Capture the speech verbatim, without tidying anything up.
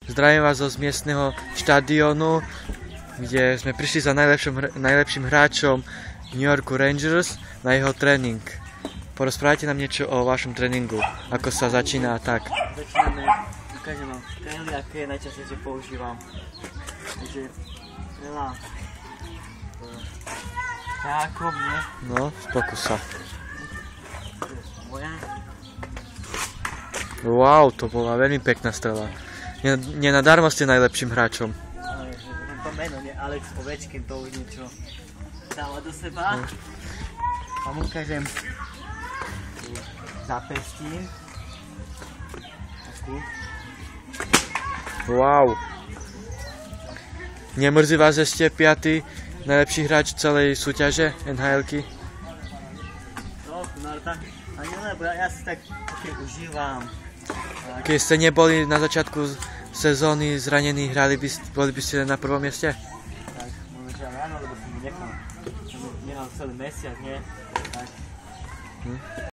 Zdravím vás zo miestneho štadiónu, kde sme prišli za najlepším, najlepším hráčom New Yorku Rangers na jeho tréning. Porozprávajte nám niečo o vašom tréningu, ako sa začína a tak. Začíname, ukážem vám strely, aké najčastejšie používam. Takže strela ťákom, nie? No, pokús sa. Moja. Wow, to bola veľmi pekná strela. Nenadarmo ste najlepším hráčom. Ale to meno, nie? Alex Ovečkin, to už niečo dáva do seba. No. Vám ukážem zapestím. Takú. Wow. Nemrzí vás, že ste piaty najlepší hráč celej súťaže en há elky? No, no ale tak, ani lebo ja, ja si tak také užívam. Keď ste neboli na začiatku sezóny zranení, hrali by, boli by ste na prvom mieste? Tak, možno áno, lebo som nechal, som nehal celý mesiac, nie? Tak. Hm?